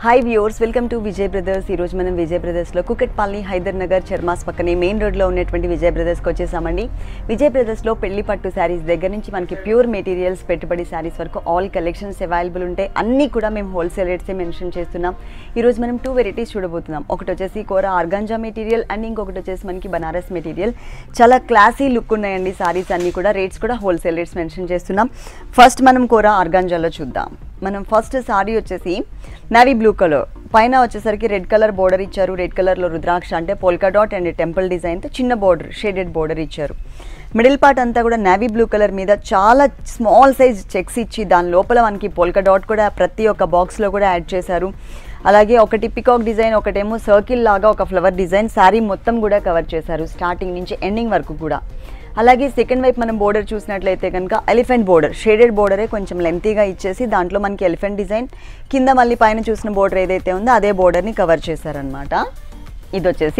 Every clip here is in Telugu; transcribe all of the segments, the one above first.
Hi viewers, welcome to Vijay Brothers. ఈరోజు మనం విజయ్ బ్రదర్స్లో కుకట్పల్లి, హైదర్ నగర్, చర్మాస్ పక్కనే మెయిన్ రోడ్లో ఉన్నటువంటి విజయ్ బ్రదర్స్కి వచ్చేసామండి. విజయ్ బ్రదర్స్లో పెళ్లి పట్టు శారీస్ దగ్గర నుంచి మనకి ప్యూర్ మెటీరియల్స్, పెట్టుబడి శారీస్ వరకు ఆల్ కలెక్షన్స్ అవైలబుల్ ఉంటాయి. అన్నీ కూడా మేము హోల్సేల్ రేట్సే మెన్షన్ చేస్తున్నాం. ఈరోజు మనం 2 వెరైటీస్ చూడబోతున్నాం. ఒకటి వచ్చేసి కోరా ఆర్గాంజా మెటీరియల్ అండ్ ఇంకొకటి వచ్చేసి మనకి బనారస్ మెటీరియల్. చాలా క్లాసీ లుక్ ఉన్నాయండి శారీస్ అన్నీ కూడా. రేట్స్ కూడా హోల్సేల్ రేట్స్ మెన్షన్ చేస్తున్నాం. ఫస్ట్ మనం కోరా ఆర్గాంజాలో చూద్దాం. మనం ఫస్ట్ సారీ వచ్చేసి నావీ బ్లూ కలర్, పైన వచ్చేసరికి రెడ్ కలర్ బోర్డర్ ఇచ్చారు. రెడ్ కలర్లో రుద్రాక్ష అంటే పోల్కా డాట్ అండ్ టెంపుల్ డిజైన్తో చిన్న బోర్డర్, షేడెడ్ బోర్డర్ ఇచ్చారు. మిడిల్ పార్ట్ అంతా కూడా నావీ బ్లూ కలర్ మీద చాలా స్మాల్ సైజ్ చెక్స్ ఇచ్చి దాని లోపల మనకి పోల్కా డాట్ కూడా ప్రతి ఒక్క బాక్స్లో కూడా యాడ్ చేశారు. అలాగే ఒకటి పికాక్ డిజైన్, ఒకటేమో సర్కిల్ లాగా ఒక ఫ్లవర్ డిజైన్ శారీ మొత్తం కూడా కవర్ చేశారు స్టార్టింగ్ నుంచి ఎండింగ్ వరకు కూడా. అలాగే సెకండ్ వైపు మనం బోర్డర్ చూసినట్లయితే కనుక ఎలిఫెంట్ బోర్డర్, షేడెడ్ బోర్డరే కొంచెం లెంతీగా ఇచ్చేసి దాంట్లో మనకి ఎలిఫెంట్ డిజైన్, కింద మళ్ళీ పైన చూసిన బోర్డర్ ఏదైతే ఉందో అదే బోర్డర్ని కవర్ చేశారనమాట. ఇది వచ్చేసి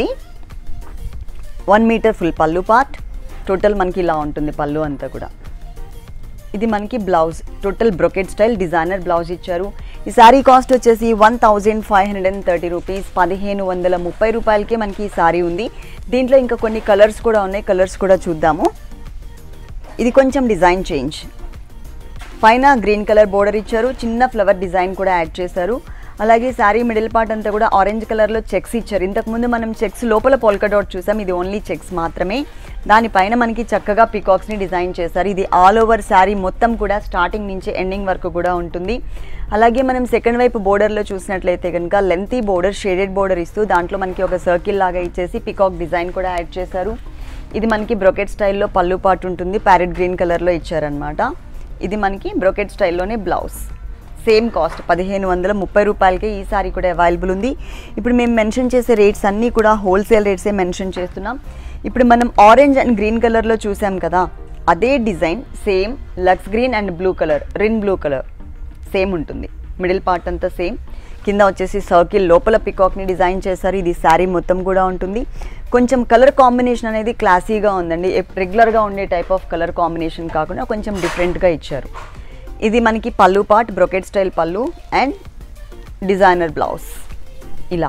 1 మీటర్ ఫుల్ పళ్ళు పార్ట్. టోటల్ మనకి ఇలా ఉంటుంది పళ్ళు అంతా కూడా. ఇది మనకి blouse, total brocade style designer blouse ఇచ్చారు. ఈ శారీ కాస్ట్ వచ్చేసి 1530 రూపీస్, 1530 రూపాయలకే మనకి ఈ శారీ ఉంది. దీంట్లో ఇంకా కొన్ని కలర్స్ కూడా ఉన్నాయి, కలర్స్ కూడా చూద్దాము. ఇది కొంచెం డిజైన్ చేంజ్, పైన గ్రీన్ కలర్ బోర్డర్ ఇచ్చారు, చిన్న ఫ్లవర్ డిజైన్ కూడా యాడ్ చేశారు. అలాగే శారీ మిడిల్ పార్ట్ అంతా కూడా ఆరెంజ్ కలర్లో చెక్స్ ఇచ్చారు. ఇంతకుముందు మనం చెక్స్ లోపల పోల్కా డాట్ చూసాం, ఇది ఓన్లీ చెక్స్ మాత్రమే. దానిపైన మనకి చక్కగా పీకాక్స్ని డిజైన్ చేశారు. ఇది ఆల్ ఓవర్ శారీ మొత్తం కూడా స్టార్టింగ్ నుంచి ఎండింగ్ వరకు కూడా ఉంటుంది. అలాగే మనం సెకండ్ వైపు బోర్డర్లో చూసినట్లయితే కనుక లెంతీ బోర్డర్, షేడెడ్ బోర్డర్ ఇస్తూ దాంట్లో మనకి ఒక సర్కిల్ లాగా ఇచ్చేసి పీకాక్ డిజైన్ కూడా యాడ్ చేశారు. ఇది మనకి బ్రొకెట్ స్టైల్లో పళ్ళు పార్ట్ ఉంటుంది, ప్యారెట్ గ్రీన్ కలర్లో ఇచ్చారనమాట. ఇది మనకి బ్రొకెట్ స్టైల్లోనే బ్లౌజ్. సేమ్ కాస్ట్ 1530 రూపాయలకే ఈ సారీ కూడా అవైలబుల్ ఉంది. ఇప్పుడు మేము మెన్షన్ చేసే రేట్స్ అన్నీ కూడా హోల్సేల్ రేట్సే మెన్షన్ చేస్తున్నాం. ఇప్పుడు మనం ఆరెంజ్ అండ్ గ్రీన్ కలర్లో చూసాం కదా, అదే design same Lux green and blue colour, Rin blue colour same ఉంటుంది. మిడిల్ పార్ట్ అంతా సేమ్, కింద వచ్చేసి సర్కిల్, లోపల పికాక్ని డిజైన్ చేశారు. ఇది శారీ మొత్తం కూడా ఉంటుంది. కొంచెం కలర్ కాంబినేషన్ అనేది క్లాసీగా ఉందండి. రెగ్యులర్గా ఉండే టైప్ ఆఫ్ కలర్ కాంబినేషన్ కాకుండా కొంచెం డిఫరెంట్గా ఇచ్చారు. ఇది మనకి పళ్ళు పార్ట్, బ్రొకెట్ స్టైల్ పళ్ళు అండ్ డిజైనర్ బ్లౌజ్. ఇలా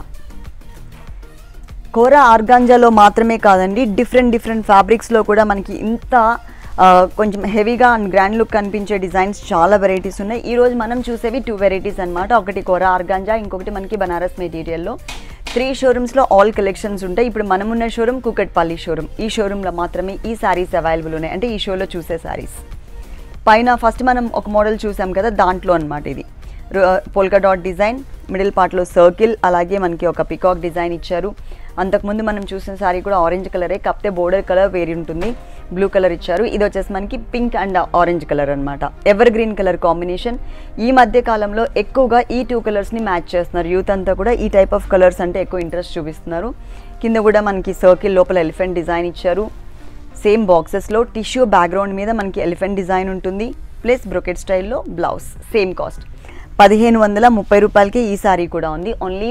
కోరా ఆర్గాంజాలో మాత్రమే కాదండి, డిఫరెంట్ ఫ్యాబ్రిక్స్లో కూడా మనకి ఇంత కొంచెం హెవీగా అండ్ గ్రాండ్ లుక్ కనిపించే డిజైన్స్ చాలా వెరైటీస్ ఉన్నాయి. ఈరోజు మనం చూసేవి 2 వెరైటీస్ అనమాట. ఒకటి కోరా ఆర్గాంజా, ఇంకొకటి మనకి బనారస్ మెటీరియల్లో. 3 షోరూమ్స్లో ఆల్ కలెక్షన్స్ ఉంటాయి. ఇప్పుడు మనం ఉన్న షోరూమ్ కుకట్పల్లి షోరూమ్. ఈ షోరూంలో మాత్రమే ఈ శారీస్ అవైలబుల్ ఉన్నాయి, అంటే ఈ షోలో చూసే శారీస్. పైన ఫస్ట్ మనం ఒక మోడల్ చూసాం కదా, దాంట్లో అనమాట ఇది పోల్కా డాట్ డిజైన్, మిడిల్ పార్ట్లో సర్కిల్, అలాగే మనకి ఒక పికాక్ డిజైన్ ఇచ్చారు. అంతకుముందు మనం చూసిన శారీ కూడా ఆరెంజ్ కలరే, కాకపోతే బోర్డర్ కలర్ వేరి ఉంటుంది, బ్లూ కలర్ ఇచ్చారు. ఇది వచ్చేసి మనకి పింక్ అండ్ ఆరెంజ్ కలర్ అనమాట, ఎవర్ గ్రీన్ కలర్ కాంబినేషన్. ఈ మధ్య కాలంలో ఎక్కువగా ఈ 2 కలర్స్ని మ్యాచ్ చేస్తున్నారు. యూత్ అంతా కూడా ఈ టైప్ ఆఫ్ కలర్స్ అంటే ఎక్కువ ఇంట్రెస్ట్ చూపిస్తున్నారు. కింద కూడా మనకి సర్కిల్, లోపల ఎలిఫెంట్ డిజైన్ ఇచ్చారు. సేమ్ బాక్సెస్లో టిష్యూ బ్యాక్గ్రౌండ్ మీద మనకి ఎలిఫెంట్ డిజైన్ ఉంటుంది, ప్లస్ బ్రొకెట్ స్టైల్లో బ్లౌజ్. సేమ్ కాస్ట్ 1530 రూపాయలకి ఈ సారీ కూడా ఉంది. Only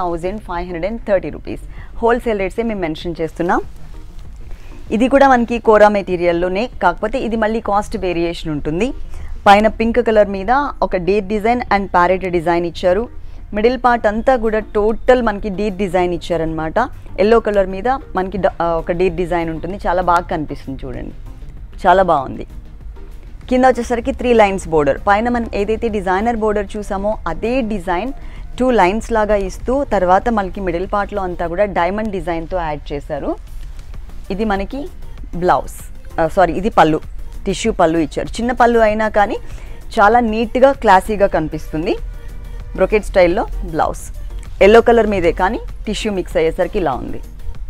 1530 rupees. హోల్సేల్ రేట్సే మేము మెన్షన్ చేస్తున్నాం. ఇది కూడా మనకి కోరా మెటీరియల్లోనే, కాకపోతే ఇది మళ్ళీ కాస్ట్ వేరియేషన్ ఉంటుంది. పైన పింక్ కలర్ మీద ఒక deer design and parrot design ఇచ్చారు. మిడిల్ పార్ట్ అంతా కూడా టోటల్ మనకి డీర్ డిజైన్ ఇచ్చారనమాట. ఎల్లో కలర్ మీద మనకి ఒక డీర్ డిజైన్ ఉంటుంది, చాలా బాగా కనిపిస్తుంది చూడండి, చాలా బాగుంది. కింద వచ్చేసరికి 3 లైన్స్ బోర్డర్, పైన మనం ఏదైతే డిజైనర్ బోర్డర్ చూసామో అదే డిజైన్ 2 లైన్స్ లాగా ఇస్తూ తర్వాత మనకి మిడిల్ పార్ట్లో అంతా కూడా డైమండ్ డిజైన్తో యాడ్ చేశారు. ఇది మనకి బ్లౌజ్, ఇది పళ్ళు, టిష్యూ పళ్ళు ఇచ్చారు. చిన్న పళ్ళు అయినా కానీ చాలా నీట్గా క్లాసీగా కనిపిస్తుంది. బ్రొకెట్ స్టైల్లో బ్లౌజ్, ఎల్లో కలర్ మీదే కానీ టిష్యూ మిక్స్ అయ్యేసరికి ఇలా ఉంది.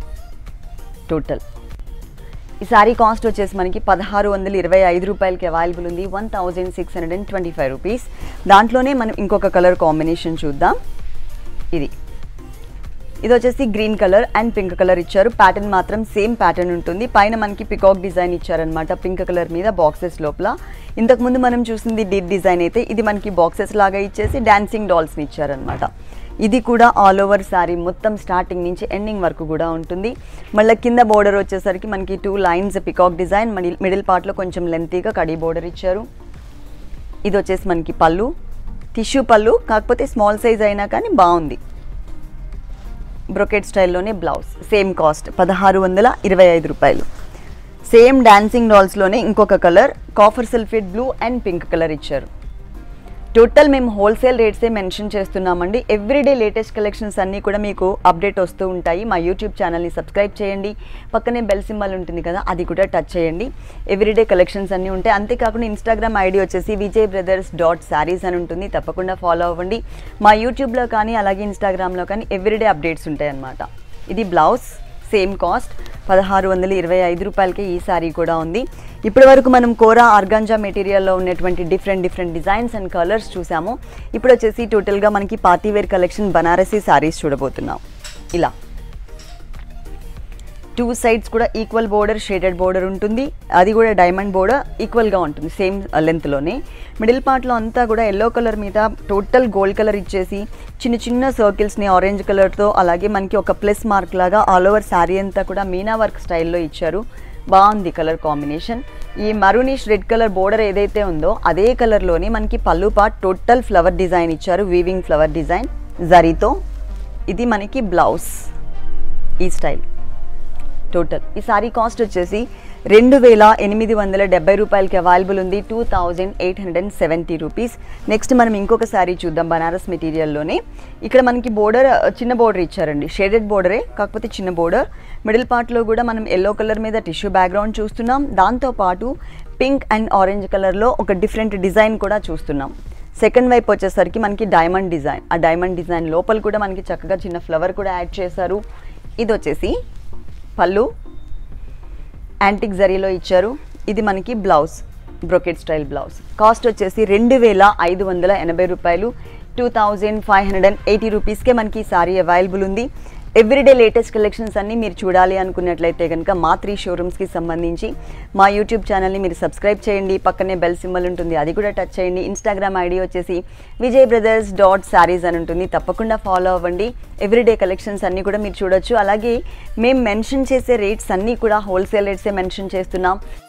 టోటల్ ఈ శారీ కాస్ట్ వచ్చేసి మనకి 1625 రూపాయలకి అవైలబుల్ ఉంది. 1625 రూపీస్. దాంట్లోనే మనం ఇంకొక కలర్ కాంబినేషన్ చూద్దాం. ఇది వచ్చేసి green colour and pink colour ఇచ్చారు. ప్యాటర్న్ మాత్రం సేమ్ ప్యాటర్న్ ఉంటుంది. పైన మనకి పికాక్ డిజైన్ ఇచ్చారనమాట పింక్ కలర్ మీద బాక్సెస్ లోపల. ఇంతకుముందు మనం చూసింది డీప్ డిజైన్ అయితే ఇది మనకి బాక్సెస్ లాగా ఇచ్చేసి డాన్సింగ్ డాల్స్ని ఇచ్చారనమాట. ఇది కూడా ఆల్ ఓవర్ శారీ మొత్తం స్టార్టింగ్ నుంచి ఎండింగ్ వరకు కూడా ఉంటుంది. మళ్ళీ కింద బోర్డర్ వచ్చేసరికి మనకి 2 లైన్స్ పికాక్ డిజైన్, మిడిల్ పార్ట్లో కొంచెం లెంతీగా కడీ బోర్డర్ ఇచ్చారు. ఇది వచ్చేసి మనకి పళ్ళు, టిష్యూ పళ్ళు, కాకపోతే స్మాల్ సైజ్ అయినా కానీ బాగుంది. బ్రొకెట్ స్టైల్లోనే బ్లౌజ్, సేమ్ కాస్ట్ 1625 రూపాయలు. సేమ్ డాన్సింగ్ డాల్స్లోనే ఇంకొక colour copper sulphate blue and pink colour ఇచ్చారు. టోటల్ మేము హోల్సేల్ రేట్సే మెన్షన్ చేస్తున్నామండి. ఎవ్రీడే లేటెస్ట్ కలెక్షన్స్ అన్నీ కూడా మీకు అప్డేట్ వస్తూ ఉంటాయి. మా యూట్యూబ్ ఛానల్ని సబ్స్క్రైబ్ చేయండి, పక్కనే బెల్ సింబల్ ఉంటుంది కదా, అది కూడా టచ్ చేయండి. ఎవ్రీడే కలెక్షన్స్ అన్నీ ఉంటాయి. అంతేకాకుండా ఇన్స్టాగ్రామ్ ఐడి వచ్చేసి vijaybrothers.sarees అని ఉంటుంది, తప్పకుండా ఫాలో అవ్వండి. మా యూట్యూబ్లో కానీ అలాగే ఇన్స్టాగ్రామ్లో కానీ ఎవ్రీడే అప్డేట్స్ ఉంటాయి అన్నమాట. ఇది బ్లౌజ్, సేమ్ కాస్ట్ 1625 రూపాయలకే ఈ సారీ కూడా ఉంది. ఇప్పటి వరకు మనం కోరా ఆర్గాంజా మెటీరియల్లో ఉన్నటువంటి డిఫరెంట్ డిజైన్స్ అండ్ కలర్స్ చూసాము. ఇప్పుడు వచ్చేసి టోటల్గా మనకి పార్టీవేర్ కలెక్షన్ బనారసీ సారీస్ చూడబోతున్నాం. ఇలా 2 సైడ్స్ కూడా ఈక్వల్ బోర్డర్, షేడెడ్ బోర్డర్ ఉంటుంది. అది కూడా డైమండ్ బోర్డర్ ఈక్వల్గా ఉంటుంది, సేమ్ లెంత్లోనే. మిడిల్ పార్ట్లో అంతా కూడా ఎల్లో కలర్ మీద టోటల్ గోల్డ్ కలర్ ఇచ్చేసి చిన్న సర్కిల్స్ని ఆరెంజ్ కలర్తో, అలాగే మనకి ఒక ప్లస్ మార్క్ లాగా ఆల్ ఓవర్ శారీ అంతా కూడా మీనా వర్క్ స్టైల్లో ఇచ్చారు. బాగుంది కలర్ కాంబినేషన్. ఈ మరూనిష్ రెడ్ కలర్ బోర్డర్ ఏదైతే ఉందో అదే కలర్లోనే మనకి పళ్ళు పార్ట్ టోటల్ ఫ్లవర్ డిజైన్ ఇచ్చారు, వీవింగ్ ఫ్లవర్ డిజైన్ జరీతో. ఇది మనకి బ్లౌజ్, ఈ స్టైల్. టోటల్ ఈ సారీ కాస్ట్ వచ్చేసి 2870 రూపాయలకి అవైలబుల్ ఉంది, 2870 రూపీస్. నెక్స్ట్ మనం ఇంకొక సారీ చూద్దాం బనారస్ మెటీరియల్లోనే. ఇక్కడ మనకి బోర్డర్ చిన్న బోర్డర్ ఇచ్చారండి, షేడెడ్ బోర్డరే కాకపోతే చిన్న బోర్డర్. మిడిల్ పార్ట్లో కూడా మనం ఎల్లో కలర్ మీద టిష్యూ బ్యాక్గ్రౌండ్ చూస్తున్నాం. దాంతోపాటు పింక్ అండ్ ఆరెంజ్ కలర్లో ఒక డిఫరెంట్ డిజైన్ కూడా చూస్తున్నాం. సెకండ్ వైపు వచ్చేసరికి మనకి డైమండ్ డిజైన్, ఆ డైమండ్ డిజైన్ లోపల కూడా మనకి చక్కగా చిన్న ఫ్లవర్ కూడా యాడ్ చేశారు. ఇది వచ్చేసి పళ్ళు, యాంటిక్ జరీలో ఇచ్చారు. ఇది మనకి blouse, brocade style blouse. Cost వచ్చేసి 2580 రూపాయలు, 2580 రూపీస్కే మనకి ఈ సారీ అవైలబుల్ ఉంది. ఎవ్రీడే లేటెస్ట్ కలెక్షన్స్ అన్నీ మీరు చూడాలి అనుకున్నట్లయితే కనుక మా 3 షోరూమ్స్కి సంబంధించి మా యూట్యూబ్ ఛానల్ని మీరు సబ్స్క్రైబ్ చేయండి, పక్కనే బెల్ సింబల్ ఉంటుంది, అది కూడా టచ్ చేయండి. ఇన్స్టాగ్రామ్ ఐడి వచ్చేసి vijaybrothers.sarees అని ఉంటుంది, తప్పకుండా ఫాలో అవ్వండి. ఎవ్రీడే కలెక్షన్స్ అన్నీ కూడా మీరు చూడొచ్చు. అలాగే మేము మెన్షన్ చేసే రేట్స్ అన్నీ కూడా హోల్సేల్ రేట్సే మెన్షన్ చేస్తున్నాం.